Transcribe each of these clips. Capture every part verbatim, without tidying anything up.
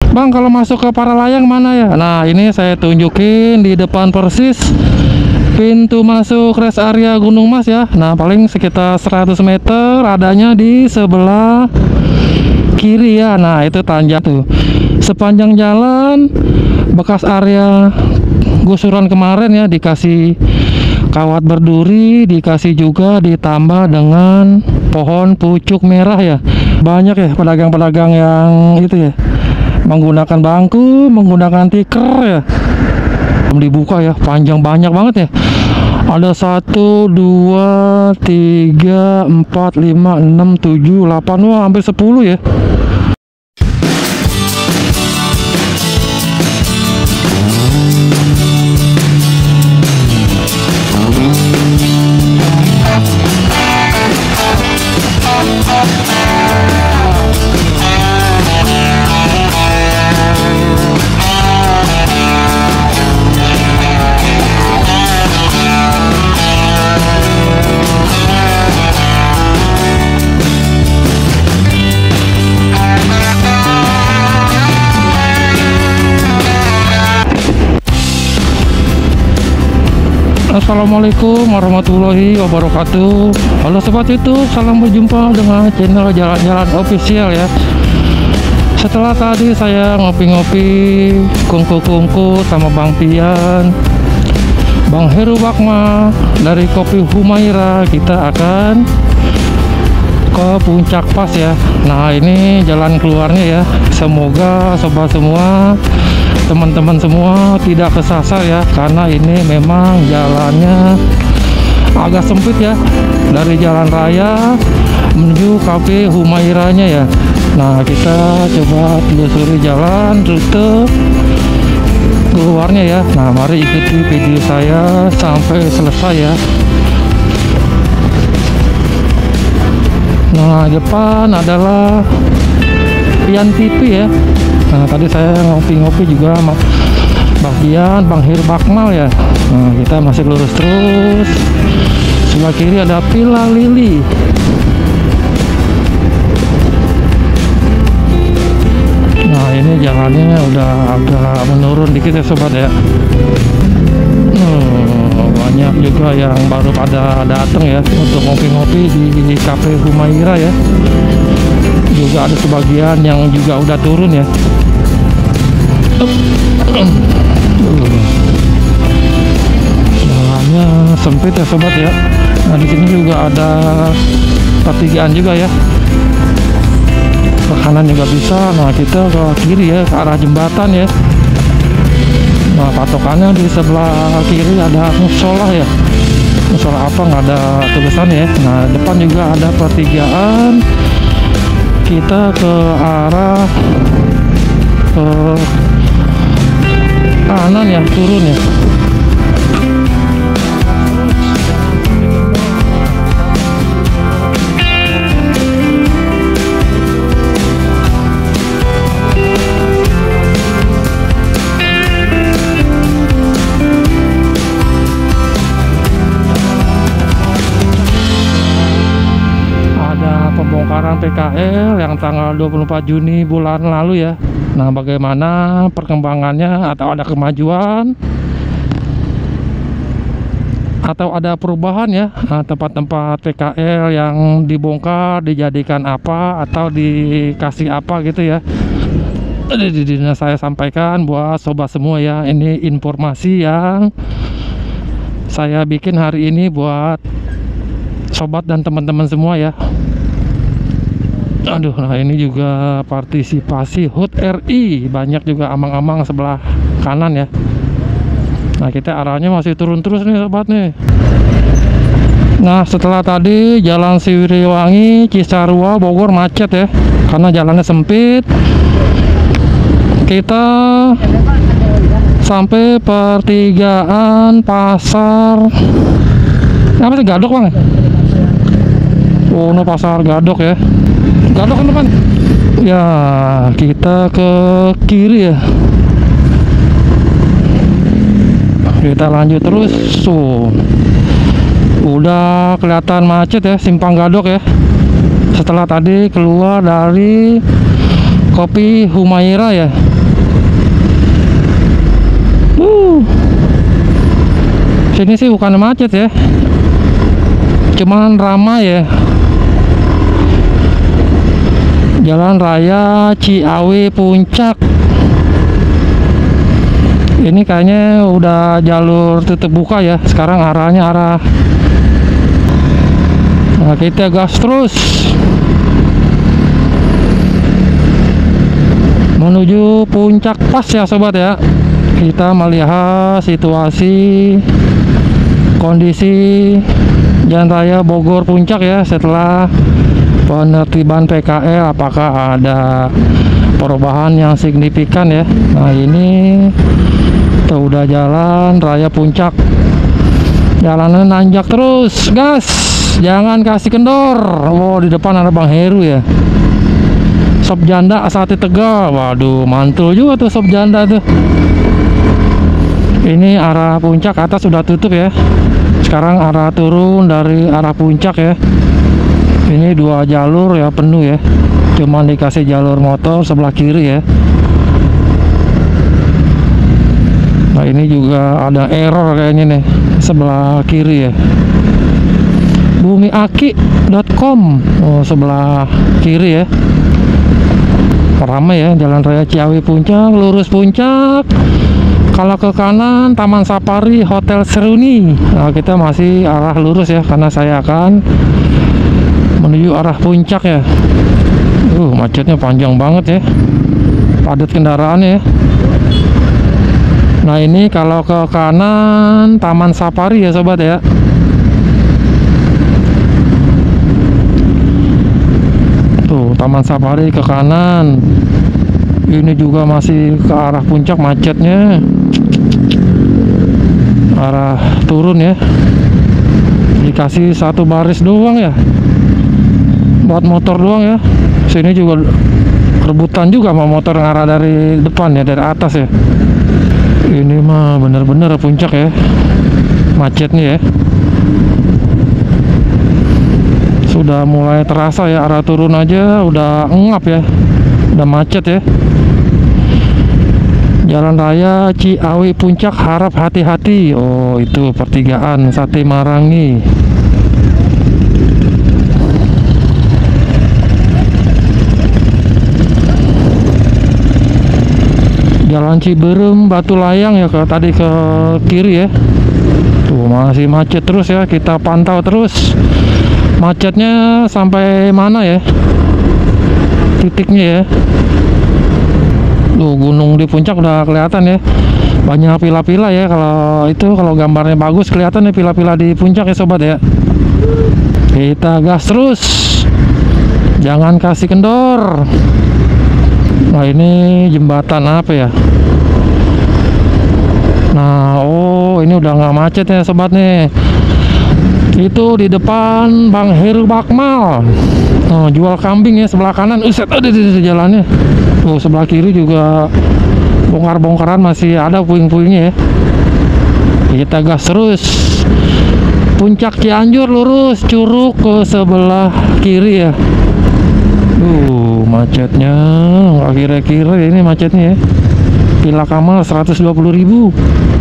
Bang, kalau masuk ke Paralayang mana ya? Nah, ini saya tunjukin di depan persis pintu masuk rest area Gunung Mas ya. Nah, paling sekitar seratus meter, adanya di sebelah kiri ya. Nah, itu tanjak tuh. Sepanjang jalan bekas area gusuran kemarin ya, dikasih kawat berduri, dikasih juga ditambah dengan pohon pucuk merah ya. Banyak ya pedagang-pedagang yang itu ya, menggunakan bangku, menggunakan tikar ya. Belum dibuka ya, panjang banyak banget ya. Ada satu, dua, tiga, empat, lima, enam, tujuh, delapan, wah hampir sepuluh ya. Assalamualaikum warahmatullahi wabarakatuh. Halo sobat YouTube, salam berjumpa dengan channel Jalan-Jalan Official ya. Setelah tadi saya ngopi-ngopi, kungku-kungku sama Bang Pian, Bang Heru Bakma dari Kopi Humaira, kita akan ke Puncak Pas ya. Nah, ini jalan keluarnya ya. Semoga sobat semua, teman-teman semua tidak kesasar ya, karena ini memang jalannya agak sempit ya, dari jalan raya menuju Cafe Humairanya ya. Nah, kita coba telusuri jalan rute keluarnya ya. Nah, mari ikuti video saya sampai selesai ya. Nah, depan adalah Pian T V ya. Nah, tadi saya ngopi-ngopi juga sama Bang Pian, Bang Heru Bakmal ya. Nah, kita masih lurus terus. Sebelah kiri ada Villa Lili. Nah, ini jalannya udah agak menurun dikit ya sobat ya. Oh, banyak juga yang baru pada datang ya untuk ngopi-ngopi di Cafe Humaira ya. Juga ada sebagian yang juga udah turun ya. Jalannya sempit ya sobat ya. Nah, di sini juga ada pertigaan juga ya. Ke kanan juga bisa. Nah, kita ke kiri ya, ke arah jembatan ya. Nah, patokannya di sebelah kiri ada musola ya. Musola apa nggak ada tulisan ya. Nah, depan juga ada pertigaan. Kita ke arah ke kanan ya, turun ya. Pembongkaran P K L yang tanggal dua puluh empat Juni bulan lalu ya. Nah, bagaimana perkembangannya, atau ada kemajuan atau ada perubahan ya, nah, tempat-tempat P K L yang dibongkar dijadikan apa atau dikasih apa gitu ya. Nah, saya sampaikan buat sobat semua ya, ini informasi yang saya bikin hari ini buat sobat dan teman-teman semua ya. Aduh, nah ini juga partisipasi H U T R I, banyak juga amang-amang sebelah kanan ya. Nah, kita arahnya masih turun terus nih sobat nih. Nah, setelah tadi jalan Siliwangi, Cisarua, Bogor macet ya, karena jalannya sempit. Kita sampai pertigaan pasar apa sih, Gadok Bang? Oh, no, pasar Gadok ya. Gadok kan depan. Ya, kita ke kiri ya. Kita lanjut terus. So, udah kelihatan macet ya, Simpang Gadok ya. Setelah tadi keluar dari Kopi Humaira ya. uh. Sini sih bukan macet ya, cuman ramai ya. Jalan Raya Ciawi Puncak. Ini kayaknya udah jalur tutup buka ya. Sekarang arahnya arah. Nah, kita gas terus menuju puncak pas ya sobat ya. Kita melihat situasi kondisi Jalan Raya Bogor Puncak ya setelah penertiban P K L, apakah ada perubahan yang signifikan ya. Nah, ini tuh udah jalan Raya Puncak, jalanan nanjak terus, gas, jangan kasih kendor. Oh, di depan ada Bang Heru ya, sop janda sate Tegal. Waduh, mantul juga tuh sop janda tuh. Ini arah puncak atas sudah tutup ya. Sekarang arah turun dari arah puncak ya. Ini dua jalur ya penuh ya. Cuman dikasih jalur motor sebelah kiri ya. Nah, ini juga ada error kayaknya nih sebelah kiri ya. bumiaki dot com, oh, sebelah kiri ya. Ramai ya Jalan Raya Ciawi Puncak, lurus puncak. Kalau ke kanan Taman Safari Hotel Seruni. Nah, kita masih arah lurus ya, karena saya akan menuju arah puncak ya. Uh, macetnya panjang banget ya, padat kendaraan ya. Nah, ini kalau ke kanan Taman Safari ya sobat ya. Tuh Taman Safari ke kanan. Ini juga masih ke arah puncak macetnya. Arah turun ya. Dikasih satu baris doang ya, buat motor doang ya. Sini juga rebutan juga sama motor yang arah dari depan ya, dari atas ya. Ini mah bener-bener puncak ya, macetnya ya. Sudah mulai terasa ya, arah turun aja udah ngap ya, udah macet ya. Jalan Raya Ciawi Puncak, harap hati-hati. Oh, itu pertigaan Sate Marangi. Jalan Ciberem Batu Layang ya, ke tadi ke kiri ya. Tuh masih macet terus ya, kita pantau terus macetnya sampai mana ya titiknya ya. Tuh gunung di puncak udah kelihatan ya, banyak pila-pila ya. Kalau itu kalau gambarnya bagus kelihatan ya pila-pila di puncak ya sobat ya. Kita gas terus, jangan kasih kendor. Nah, ini jembatan apa ya? Nah, oh ini udah nggak macet ya sobat nih. Itu di depan Bang Heru Bakmal. Oh, jual kambing ya sebelah kanan. Uset, ada di jalannya. Tuh sebelah kiri juga bongkar-bongkaran masih ada puing-puingnya ya. Kita gas terus. Puncak Cianjur lurus, Curug ke sebelah kiri ya. Uh, macetnya nggak kira-kira ini macetnya ya. Pila Kamal seratus dua puluh ribu.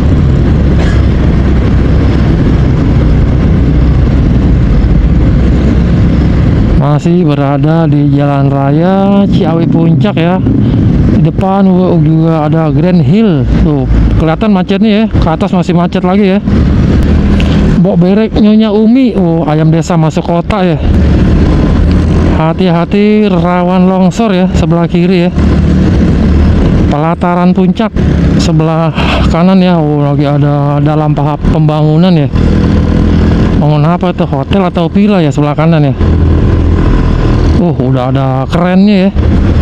Masih berada di Jalan Raya Ciawi Puncak ya. Di depan juga ada Grand Hill. Tuh kelihatan macetnya ya, ke atas masih macet lagi ya. Bok Berek Nyonya Umi. Oh, ayam desa masuk kota ya. Hati-hati rawan longsor ya sebelah kiri ya. Pelataran puncak sebelah kanan ya. Oh, lagi ada dalam tahap pembangunan ya. Bangun apa itu, hotel atau villa ya sebelah kanan ya. Uh, udah ada kerennya ya.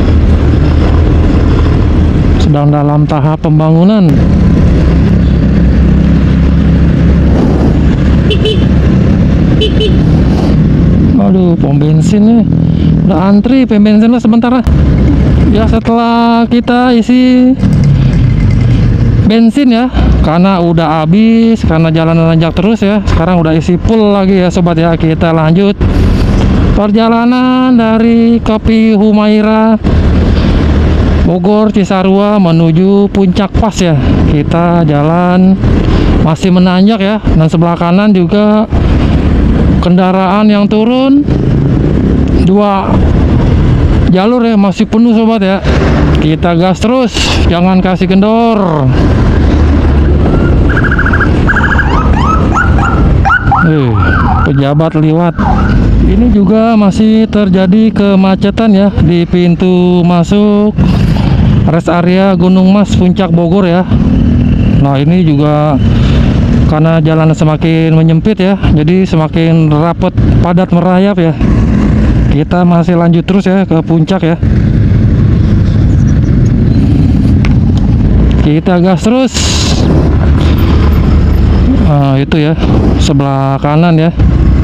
Sedang dalam tahap pembangunan. Aduh, pom bensin nih. Udah antri pom bensin lah sebentar lah. Ya setelah kita isi bensin ya, karena udah habis, karena jalan nanjak terus ya. Sekarang udah isi full lagi ya sobat ya. Kita lanjut perjalanan dari Kopi Humaira Bogor Cisarua menuju Puncak Pas ya. Kita jalan masih menanjak ya, dan sebelah kanan juga kendaraan yang turun dua jalur ya, masih penuh sobat ya. Kita gas terus, jangan kasih kendor. Eh, pejabat lewat. Ini juga masih terjadi kemacetan ya di pintu masuk rest area Gunung Mas Puncak Bogor ya. Nah ini juga karena jalan semakin menyempit ya, jadi semakin rapat padat merayap ya. Kita masih lanjut terus ya ke puncak ya. Kita gas terus. Nah itu ya, sebelah kanan ya.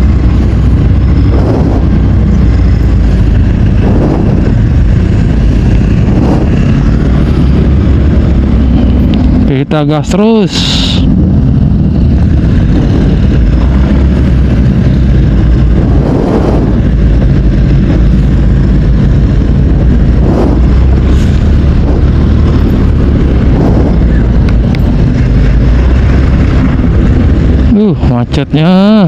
Kita gas terus. Uh, macetnya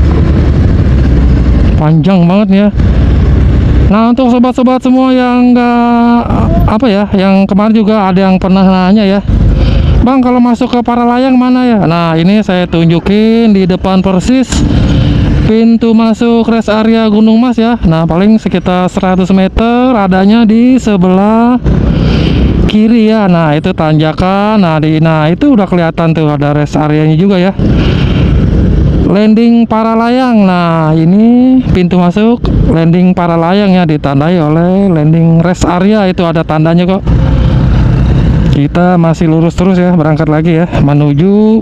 panjang banget ya. Nah untuk sobat-sobat semua yang enggak apa ya, yang kemarin juga ada yang pernah nanya ya, Bang kalau masuk ke Paralayang mana ya? Nah ini saya tunjukin di depan persis pintu masuk rest area Gunung Mas ya. Nah paling sekitar seratus meter, adanya di sebelah kiri ya. Nah itu tanjakan. Nah di nah itu udah kelihatan tuh ada rest areanya juga ya, landing Paralayang. Nah ini pintu masuk landing Paralayang ya, ditandai oleh landing rest area, itu ada tandanya kok. Kita masih lurus terus ya, berangkat lagi ya menuju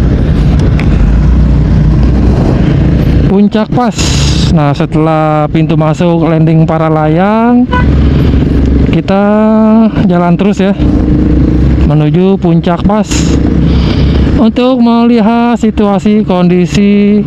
Puncak Pas. Nah setelah pintu masuk landing Paralayang, kita jalan terus ya menuju Puncak Pas untuk melihat situasi kondisi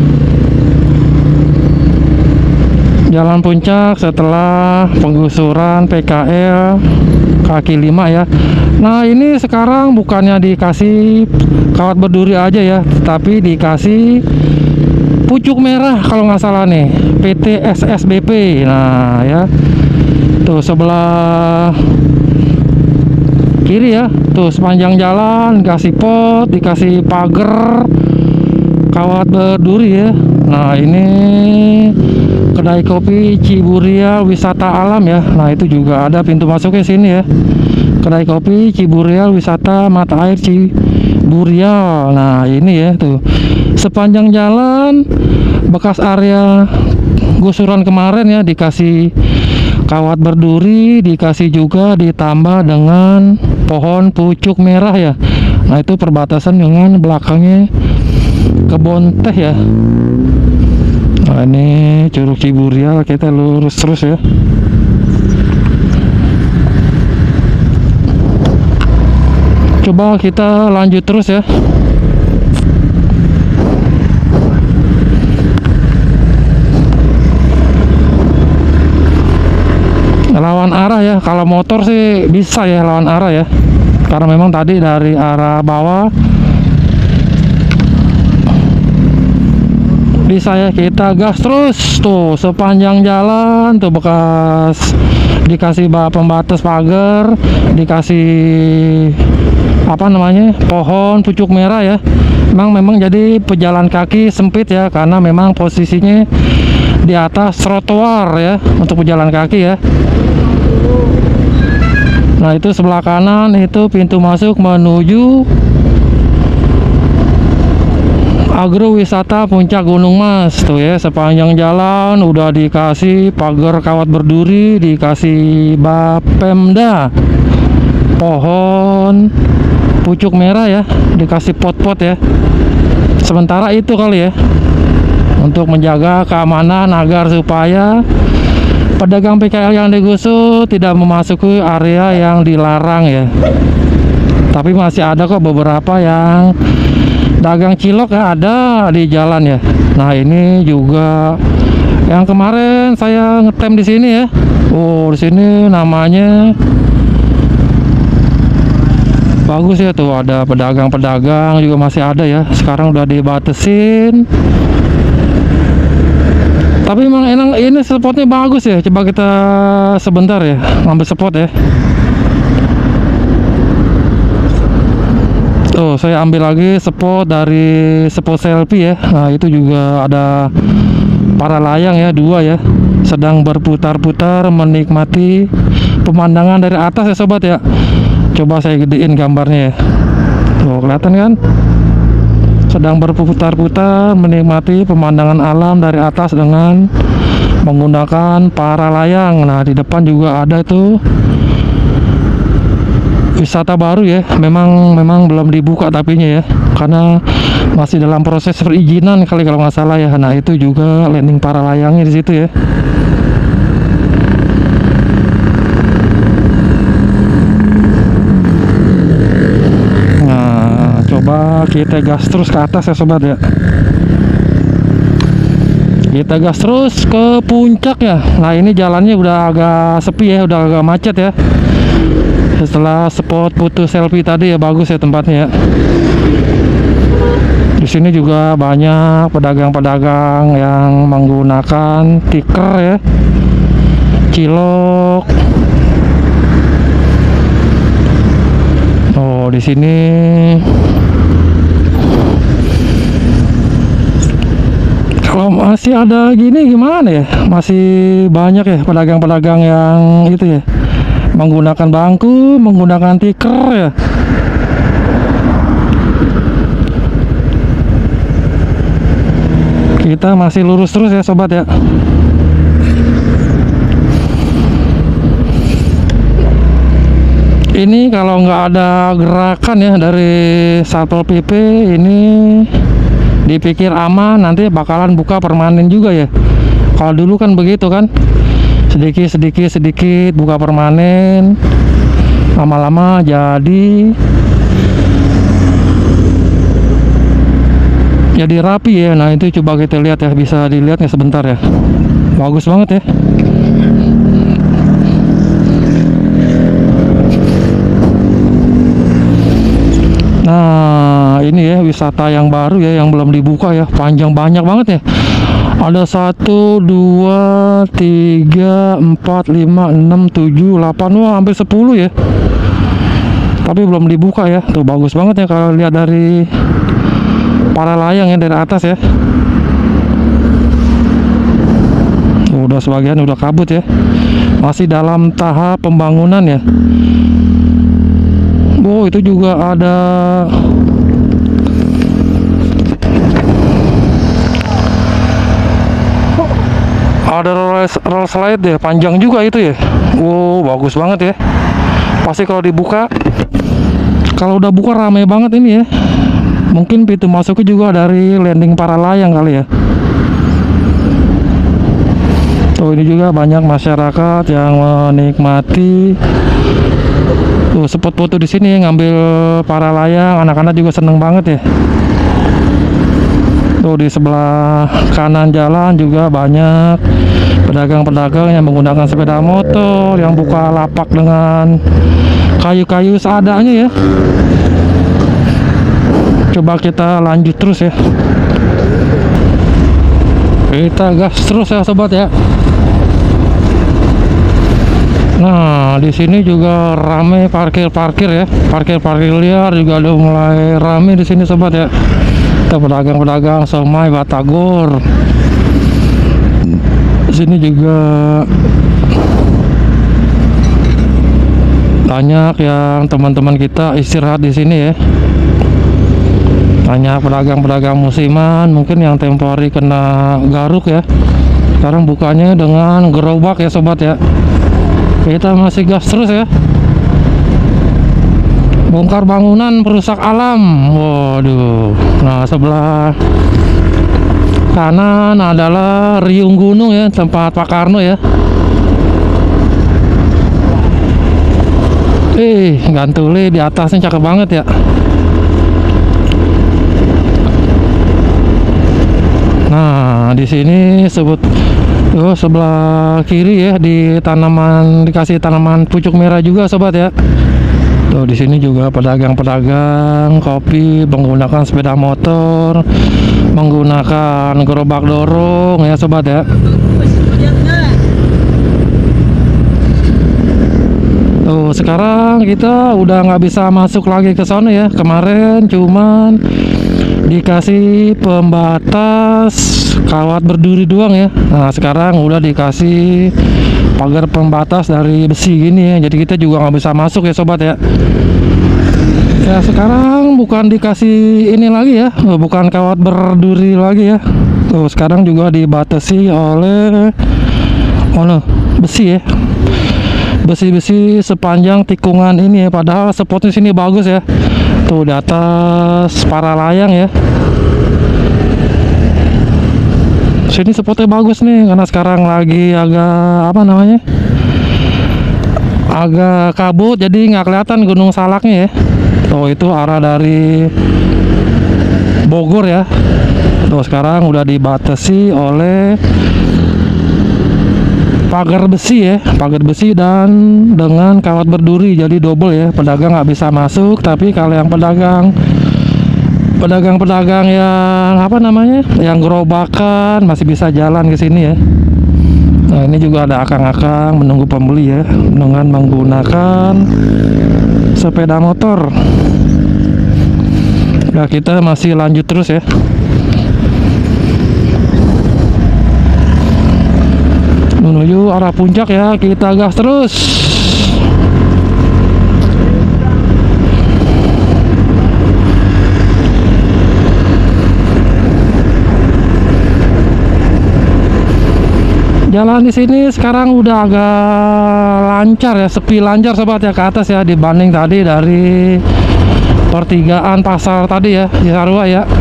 jalan puncak setelah penggusuran P K L kaki lima ya. Nah ini sekarang bukannya dikasih kawat berduri aja ya, tapi dikasih pucuk merah kalau nggak salah nih, P T S S B P. Nah ya tuh sebelah kiri ya, tuh sepanjang jalan dikasih pot, dikasih pagar kawat berduri ya. Nah ini kedai kopi Ciburial Wisata Alam ya. Nah itu juga ada pintu masuknya sini ya, kedai kopi Ciburial Wisata Mata Air Ciburial. Nah ini ya tuh sepanjang jalan bekas area gusuran kemarin ya, dikasih kawat berduri, dikasih juga ditambah dengan pohon pucuk merah ya. Nah itu perbatasan dengan belakangnya kebun teh ya. Nah ini Curug Ciburial, kita lurus terus ya. Coba kita lanjut terus ya. Lawan arah ya, kalau motor sih bisa ya lawan arah ya, karena memang tadi dari arah bawah bisa ya. Kita gas terus tuh sepanjang jalan tuh bekas dikasih pembatas pagar, dikasih apa namanya pohon pucuk merah ya. Memang memang jadi pejalan kaki sempit ya, karena memang posisinya di atas trotoar ya untuk pejalan kaki ya. Nah itu sebelah kanan itu pintu masuk menuju agrowisata Puncak Gunung Mas tuh ya. Sepanjang jalan udah dikasih pagar kawat berduri, dikasih Bapemda pohon pucuk merah ya, dikasih pot-pot ya. Sementara itu kali ya, untuk menjaga keamanan agar supaya pedagang P K L yang digusur tidak memasuki area yang dilarang ya. Tapi masih ada kok beberapa yang dagang cilok ya, ada di jalan ya. Nah ini juga yang kemarin saya ngetem di sini ya. Oh di sini namanya Bagus ya tuh, ada pedagang-pedagang juga masih ada ya. Sekarang udah dibatasin. Tapi emang enak, ini spotnya bagus ya. Coba kita sebentar ya ngambil spot ya. Tuh saya ambil lagi spot dari spot selfie ya. Nah itu juga ada para layang ya, dua ya, sedang berputar-putar menikmati pemandangan dari atas ya sobat ya. Coba saya gedein gambarnya ya. Tuh kelihatan kan, sedang berputar-putar menikmati pemandangan alam dari atas dengan menggunakan para layang. Nah di depan juga ada itu wisata baru ya, memang memang belum dibuka tapinya ya, karena masih dalam proses perizinan kali kalau nggak salah ya. Nah itu juga landing para layangnya di situ ya. Nah coba kita gas terus ke atas ya sobat ya. Kita gas terus ke puncak ya. Nah ini jalannya udah agak sepi ya, udah agak macet ya. Setelah spot foto selfie tadi ya, bagus ya tempatnya ya. Di sini juga banyak pedagang-pedagang yang menggunakan tikar ya, cilok. Oh di sini kalau masih ada gini gimana ya, masih banyak ya pedagang-pedagang yang itu ya, menggunakan bangku, menggunakan tikar ya. Kita masih lurus terus ya sobat ya. Ini kalau nggak ada gerakan ya dari Satpol P P, ini dipikir aman, nanti bakalan buka permanen juga ya. Kalau dulu kan begitu kan, sedikit sedikit sedikit buka permanen, lama-lama jadi jadi rapi ya. Nah itu coba kita lihat ya, bisa dilihat ya sebentar ya, bagus banget ya. Nah ini ya wisata yang baru ya, yang belum dibuka ya, panjang banyak banget ya. Ada satu, dua, tiga, empat, lima, enam, tujuh, delapan, wah hampir sepuluh ya. Tapi belum dibuka ya. Tuh bagus banget ya kalau lihat dari para layang ya, dari atas ya. Udah sebagian udah kabut ya. Masih dalam tahap pembangunan ya. Oh itu juga ada ada roll slide ya, panjang juga itu ya. Wow bagus banget ya. Pasti kalau dibuka, kalau udah buka ramai banget ini ya. Mungkin pintu masuknya juga dari landing para layang kali ya. Tuh ini juga banyak masyarakat yang menikmati tuh spot foto di sini, ngambil para layang. Anak-anak juga seneng banget ya. Tuh di sebelah kanan jalan juga banyak pedagang-pedagang yang menggunakan sepeda motor, yang buka lapak dengan kayu-kayu seadanya ya. Coba kita lanjut terus ya. Kita gas terus ya sobat ya. Nah di sini juga rame parkir-parkir ya, parkir-parkir liar juga udah mulai rame di sini sobat ya. Kita pedagang-pedagang somai batagor. Di sini juga banyak yang teman-teman kita istirahat di sini ya. Banyak pedagang-pedagang musiman, mungkin yang temporary kena garuk ya. Sekarang bukanya dengan gerobak ya sobat ya. Kita masih gas terus ya. Bongkar bangunan perusak alam. Waduh. Nah sebelah kanan adalah riung gunung ya, tempat Pak Karno ya. Eh gantule di atasnya cakep banget ya. Nah di sini sebut oh, sebelah kiri ya, di tanaman, dikasih tanaman pucuk merah juga sobat ya. Tuh di sini juga pedagang-pedagang kopi menggunakan sepeda motor, menggunakan gerobak dorong ya sobat ya. Tuh sekarang kita udah nggak bisa masuk lagi ke sana ya. Kemarin cuman dikasih pembatas kawat berduri doang ya. Nah sekarang udah dikasih pagar pembatas dari besi gini ya. Jadi kita juga nggak bisa masuk ya sobat ya. Ya sekarang bukan dikasih ini lagi ya, bukan kawat berduri lagi ya. Tuh sekarang juga dibatasi oleh oh no, besi ya. Besi-besi sepanjang tikungan ini ya. Padahal spotnya sini bagus ya. Tuh di atas para layang ya. Sini spotnya bagus nih karena sekarang lagi agak apa namanya? Agak kabut jadi nggak kelihatan Gunung Salaknya ya. Tuh itu arah dari Bogor ya. Tuh sekarang udah dibatasi oleh pagar besi ya, pagar besi dan dengan kawat berduri jadi double ya. Pedagang nggak bisa masuk, tapi kalau yang pedagang pedagang-pedagang yang apa namanya, yang gerobakan masih bisa jalan ke sini ya. Nah ini juga ada akang-akang menunggu pembeli ya dengan menggunakan sepeda motor. Nah kita masih lanjut terus ya. Menuju arah puncak ya, kita gas terus. Jalan di sini sekarang udah agak lancar ya, sepi lancar sobat ya ke atas ya dibanding tadi dari pertigaan pasar tadi ya di Cisarua ya.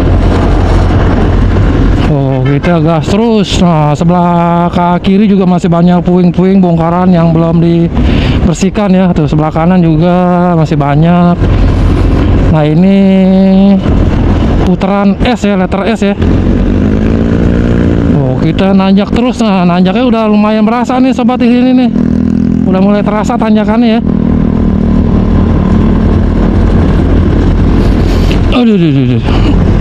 Oh kita gas terus. Nah sebelah ke kiri juga masih banyak puing-puing bongkaran yang belum dibersihkan ya. Tuh sebelah kanan juga masih banyak. Nah ini putaran S ya, letter S ya. Oh kita nanjak terus. Nah nanjaknya udah lumayan berasa nih sobat di sini nih. Udah mulai terasa tanjakannya ya. Aduh, aduh, aduh, aduh.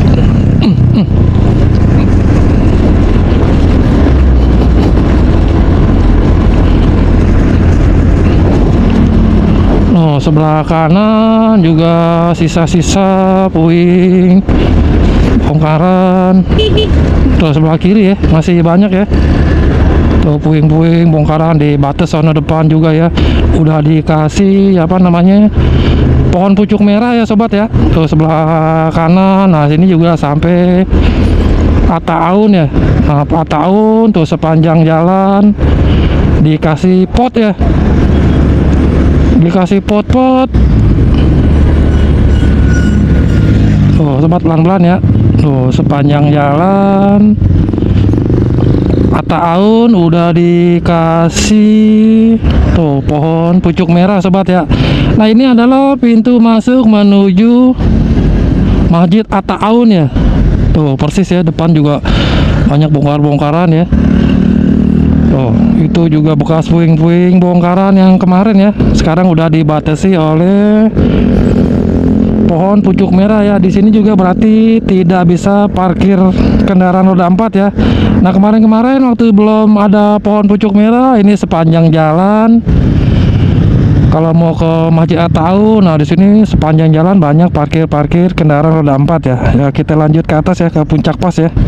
Oh, sebelah kanan juga sisa-sisa puing bongkaran. Tuh sebelah kiri ya masih banyak ya. Tuh puing-puing bongkaran di batas zona depan juga ya. Udah dikasih apa namanya, pohon pucuk merah ya sobat ya. Tuh sebelah kanan. Nah sini juga sampai Ataun ya. Nah Ataun tuh sepanjang jalan dikasih pot ya. Dikasih pot-pot. Tuh sobat pelan-pelan ya. Tuh sepanjang jalan Ataun udah dikasih tuh pohon pucuk merah sobat ya. Nah ini adalah pintu masuk menuju Masjid Ataun ya. Tuh persis ya, depan juga banyak bongkar-bongkaran ya. Tuh itu juga bekas puing-puing bongkaran yang kemarin ya. Sekarang udah dibatasi oleh pohon pucuk merah ya. Di sini juga berarti tidak bisa parkir kendaraan roda empat ya. Nah kemarin-kemarin waktu belum ada pohon pucuk merah, ini sepanjang jalan kalau mau ke Masjid Ataun, nah di sini sepanjang jalan banyak parkir-parkir kendaraan roda empat ya. Ya kita lanjut ke atas ya, ke puncak pas ya.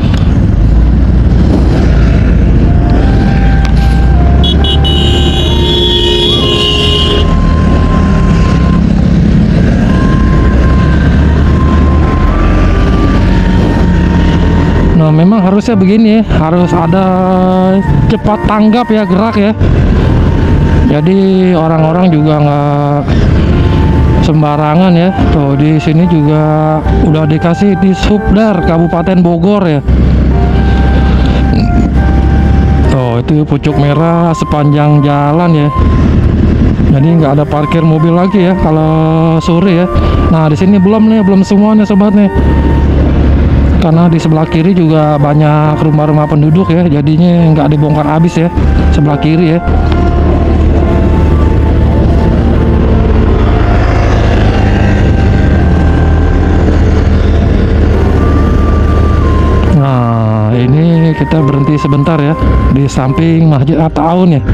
Nah memang harusnya begini ya, harus ada cepat tanggap ya, gerak ya. Jadi orang-orang juga nggak sembarangan ya. Tuh di sini juga udah dikasih di Subdar Kabupaten Bogor ya. Tuh itu pucuk merah sepanjang jalan ya. Jadi nggak ada parkir mobil lagi ya kalau sore ya. Nah di sini belum nih, belum semuanya sobat nih. Karena di sebelah kiri juga banyak rumah-rumah penduduk ya, jadinya nggak dibongkar habis ya sebelah kiri ya. saya berhenti sebentar ya di samping Masjid At-Ta'awun ya.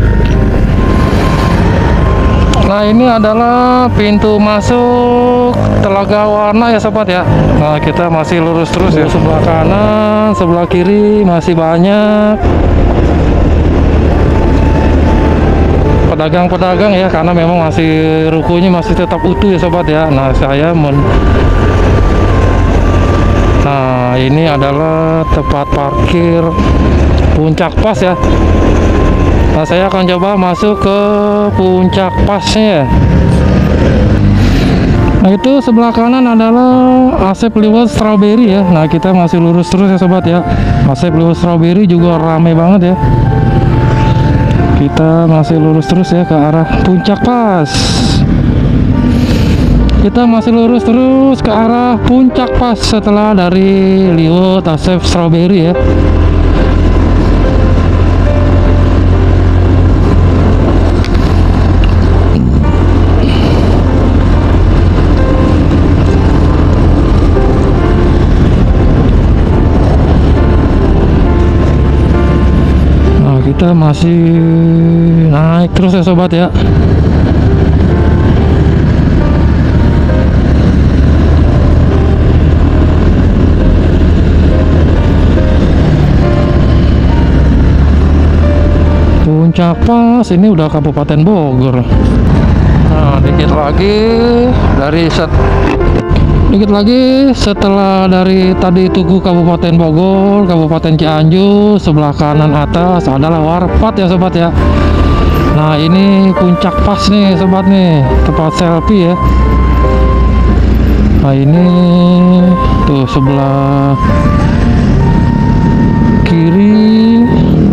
Nah, ini adalah pintu masuk Telaga Warna ya sobat ya. Nah, kita masih lurus terus ya. Sebelah kanan, sebelah kiri masih banyak pedagang-pedagang ya, karena memang masih rukunya masih tetap utuh ya sobat ya. Nah, saya men Nah, ini adalah tempat parkir Puncak Pas ya. Nah, saya akan coba masuk ke Puncak Pasnya. Nah, itu sebelah kanan adalah Asep Liwet Strawberry ya. Nah, kita masih lurus terus ya sobat ya. Asep Liwet Strawberry juga rame banget ya. Kita masih lurus terus ya ke arah Puncak Pas. Kita masih lurus terus ke arah Puncak Pas setelah dari Liwet Asep Strawberry ya. Kita masih naik terus ya sobat ya. Puncak Pas ini udah Kabupaten Bogor. Nah, dikit lagi dari set Dikit lagi setelah dari tadi Tugu Kabupaten Bogor, Kabupaten Cianjur, sebelah kanan atas adalah Warpat ya sobat ya. Nah, ini Puncak Pas nih sobat nih, tempat selfie ya. Nah, ini tuh sebelah kiri,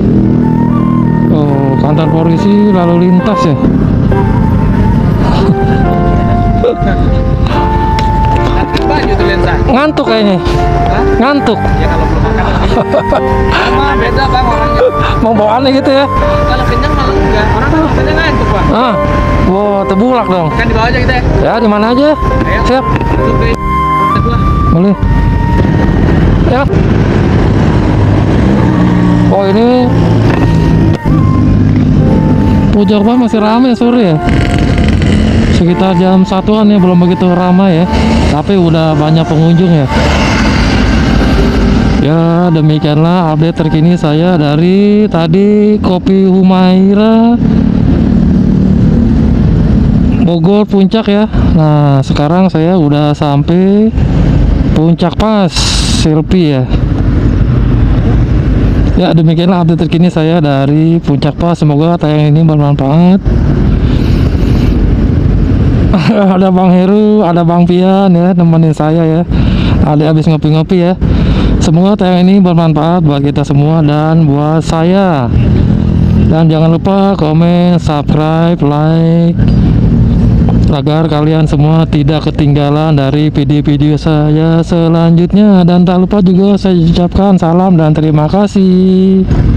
oh kantor polisi lalu lintas ya. Ngantuk kayaknya. Hah? Ngantuk. Ya kalau belum makan lagi. Beda bang orangnya. Mau bawaannya gitu ya. Kalau kenyang malah enggak. Orang kalau kenyang ngantuk bang. Ah, wow, terbulak dong. Kan di bawah aja kita ya. Ya, di mana aja? Ayo. Siap. Gua. Boleh. Ya. Oh, ini Puncak Pas masih ramai sore ya. Sekitar jam satuan ya, belum begitu ramai ya, tapi udah banyak pengunjung ya. Ya, demikianlah update terkini saya dari tadi Kopi Humaira Bogor Puncak ya. Nah, sekarang saya udah sampai Puncak Pas selfie ya. Ya, demikianlah update terkini saya dari Puncak Pas. Semoga tayangan ini bermanfaat. Ada Bang Heru, ada Bang Pian ya, temenin saya ya. Adik habis ngopi-ngopi ya. Semoga tayangan ini bermanfaat buat kita semua dan buat saya. Dan jangan lupa komen, subscribe, like, agar kalian semua tidak ketinggalan dari video-video saya selanjutnya. Dan tak lupa juga saya ucapkan salam dan terima kasih.